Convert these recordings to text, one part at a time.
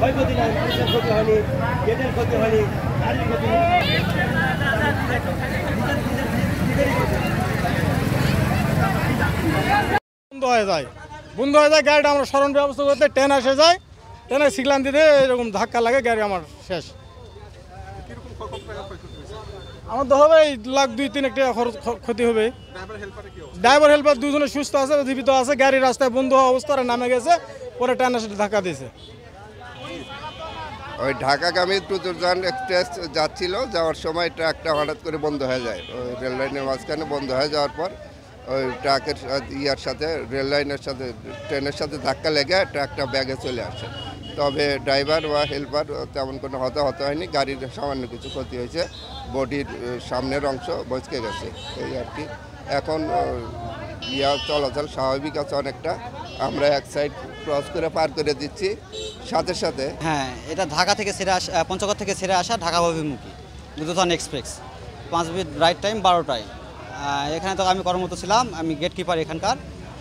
ক্ষয়ক্ষতি নাই, মানুষের ক্ষতি হয়নি, গেটের ক্ষতি হয়নি, গাড়ির ক্ষতি হয়নি। বন্ধ হয়ে যায় গাড়িটা আমরা স্মরণ ব্যবস্থা করতে ট্রেন এসে যায়, ট্রেনে সিগনাল দিতে এরকম ধাক্কা লাগে, গাড়ি আমার শেষ। আমার তো হবে লাখ 2-3 টাকা ক্ষতি হবে। ড্রাইভার হেল্পার দুজনে সুস্থ আছে, জীবিত আছে। গাড়ি রাস্তায় বন্ধ হওয়া অবস্থায় নামে গেছে, পরে ট্রেন এসে ধাক্কা দিয়েছে। ওই ঢাকাগামী দ্রুতযান এক্সপ্রেস যাচ্ছিল, যাওয়ার সময় ট্রাকটা হঠাৎ করে বন্ধ হয়ে যায়। ওই রেল লাইনের মাঝখানে বন্ধ হয়ে যাওয়ার পর ওই ট্রাকের সাথে রেল লাইনের সাথে ট্রেনের সাথে ধাক্কা লেগে ট্রাকটা ব্যাগে চলে আসে। তবে ড্রাইভার বা হেল্পার তেমন কোনো হতাহত হয়নি, গাড়ির সামান্য কিছু ক্ষতি হয়েছে, বডির সামনের অংশ বচকে গেছে, এই আর কি। এখন চলাচল স্বাভাবিক আছে অনেকটা। আমরা এক সাইড ক্রস করে পার করে দিচ্ছি সাথে সাথে। হ্যাঁ, এটা ঢাকা থেকে ছেড়ে আসা, পঞ্চগড় থেকে ছেড়ে আসা ঢাকা অভিমুখী Drutojan express. 5 minute right time, 12টায়। এখানে তো আমি কর্মরত ছিলাম, আমি গেট কিপার এখানকার।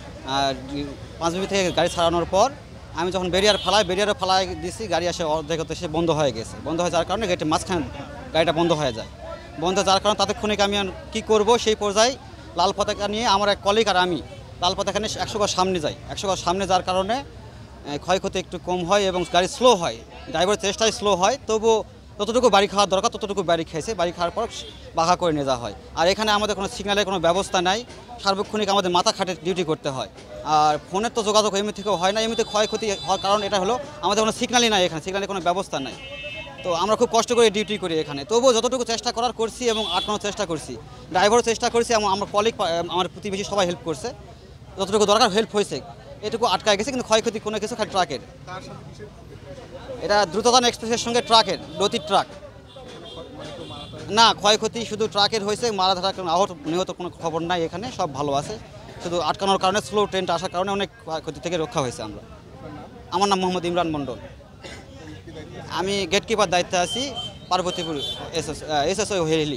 5 মিনিট থেকে গাড়ি ছাড়ানোর পর আমি যখন ব্যারিয়ারে ফালাই দিয়েছি, গাড়ি আসে অর্ধেক সে বন্ধ হয়ে গেছে। বন্ধ হয়ে যাওয়ার কারণে গেটের মাঝখানে গাড়িটা বন্ধ হয়ে যায়। বন্ধ যাওয়ার কারণে তাৎক্ষণিক আমি কী করব সেই পর্যায়ে লাল পতাকা নিয়ে আমার এক কলিগ আর আমি লাল পতাকা নিয়ে 100 গজ সামনে যাই। 100 গজ সামনে যাওয়ার কারণে ক্ষয়ক্ষতি একটু কম হয় এবং গাড়ি স্লো হয়, ড্রাইভারের চেষ্টায় স্লো হয়। তবুও যতটুকু বাড়ি খাওয়ার দরকার ততটুকু বাড়ি খেয়েছে, বাড়ি খাওয়ার পর বাঘা করে নিয়ে যাওয়া হয়। আর এখানে আমাদের কোনো সিগন্যালের কোনো ব্যবস্থা নাই, সার্বক্ষণিক আমাদের মাথা খাটে ডিউটি করতে হয়। আর ফোনের তো যোগাযোগ এমনি থেকেও হয় না। এমনিতে ক্ষয়ক্ষতি হওয়ার কারণ এটা হলো আমাদের কোনো সিগন্যালই নাই, এখানে সিগন্যালের কোনো ব্যবস্থা নাই। তো আমরা খুব কষ্ট করে ডিউটি করি এখানে। তবুও যতটুকু চেষ্টা করার করছি এবং আটকানোর চেষ্টা করছি, ড্রাইভারও চেষ্টা করছি এবং আমার কলিগ, আমার প্রতিবেশী সবাই হেল্প করছে, যতটুকু দরকার হেল্প হয়েছে। এটুকু আটকায় গেছে, কিন্তু ক্ষয়ক্ষতি কোনো কিছু খালি ট্রাকের। এটা দ্রুতযান এক্সপ্রেসের সঙ্গে ট্রাকের, গতির ট্রাক না। ক্ষয়ক্ষতি শুধু ট্রাকের হয়েছে, মারা ধারা আহত নিহত কোনো খবর নাই এখানে, সব ভালো আছে। শুধু আটকানোর কারণে, স্লো ট্রেনটা আসার কারণে অনেক ক্ষতি থেকে রক্ষা হয়েছে আমরা। আমার নাম মোহাম্মদ ইমরান মণ্ডল, আমি গেট কিপার দায়িত্বে আছি পার্বতীপুর এসএসও হেলি।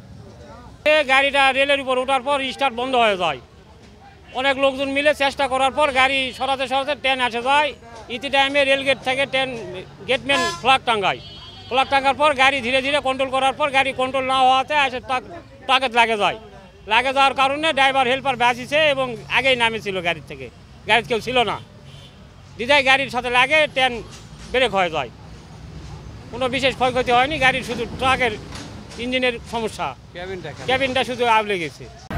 গাড়িটা রেলের উপর ওঠার পর স্টার্ট বন্ধ হয়ে যায়। অনেক লোকজন মিলে চেষ্টা করার পর গাড়ি সরাতে ট্রেন এসে যায়। ইতি টাইমে রেলগেট থেকে গেটম্যান ফ্ল্যাগ টাঙ্গার পর গাড়ি ধীরে ধীরে কন্ট্রোল করার পর গাড়ি কন্ট্রোল না হওয়াতে এসে ট্রাকে লাগে যাওয়ার কারণে ড্রাইভার হেল্পার বাঁচিছে এবং আগেই নামেছিল গাড়ির থেকে। গাড়িতে কেউ ছিল না, দিদাই গাড়ির সাথে লাগে, ট্রেন ব্রেক হয়ে যায়। কোনো বিশেষ ক্ষয়ক্ষতি হয়নি, গাড়ির শুধু ট্রাকের ইঞ্জিনের সমস্যা, ক্যাবিনটা শুধু আবলে গেছে।